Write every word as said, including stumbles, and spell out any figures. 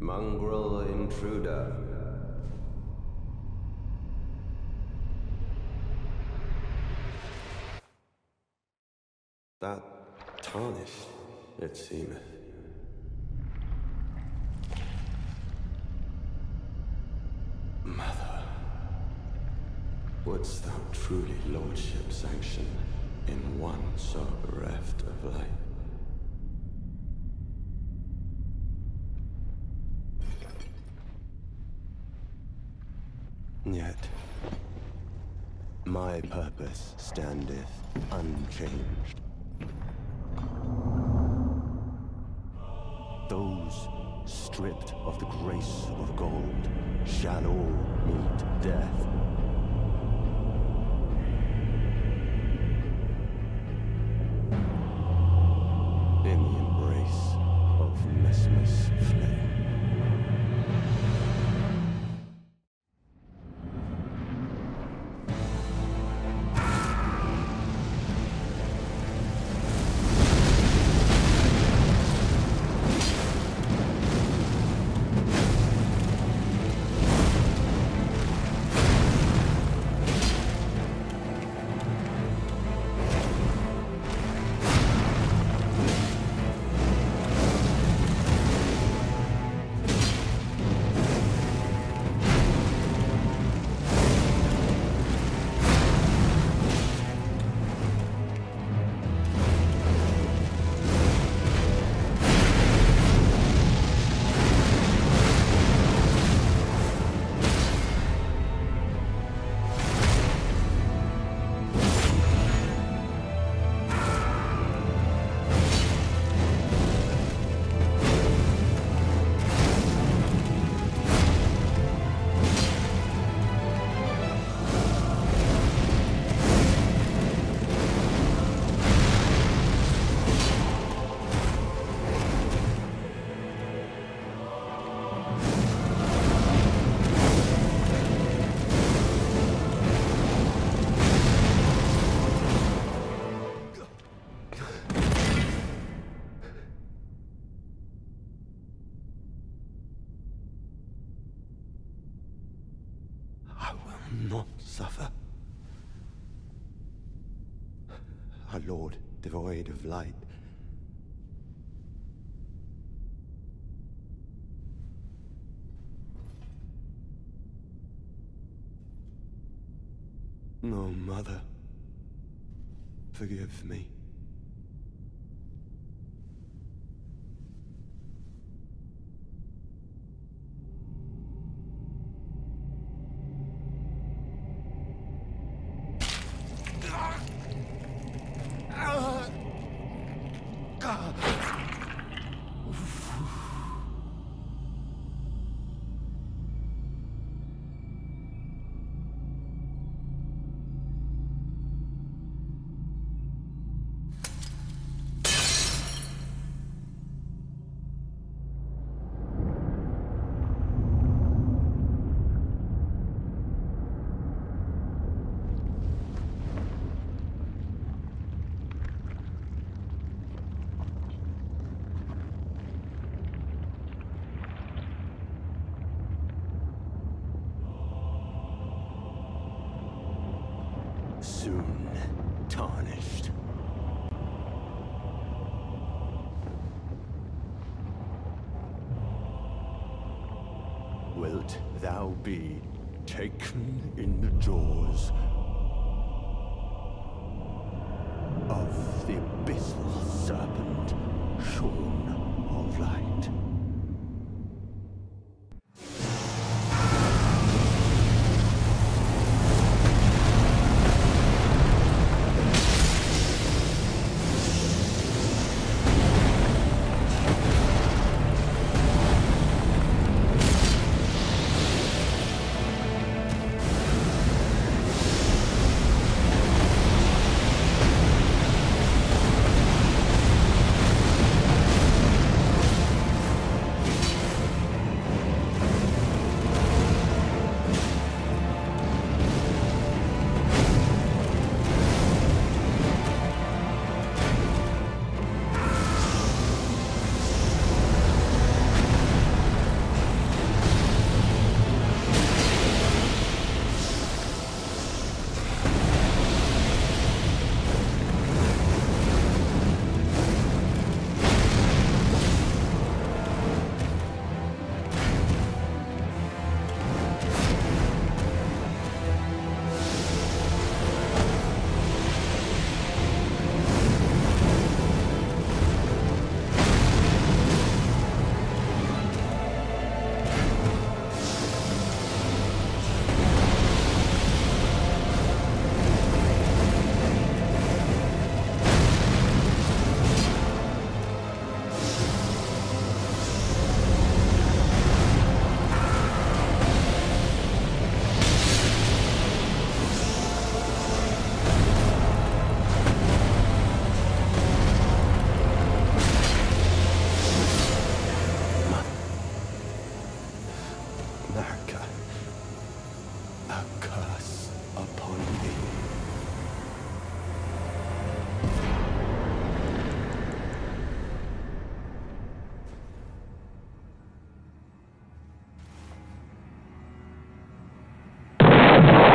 Mongrel intruder. That tarnished, it seemeth. Mother, wouldst thou truly lordship sanction in one so bereft of light? Yet, my purpose standeth unchanged. Those stripped of the grace of gold shall all meet death. In the embrace of Messmer's flame. Not suffer. Our Lord, devoid of light. No, Mother. Forgive me. Soon tarnished. Wilt thou be taken in the jaws of the abyssal serpent shorn of light?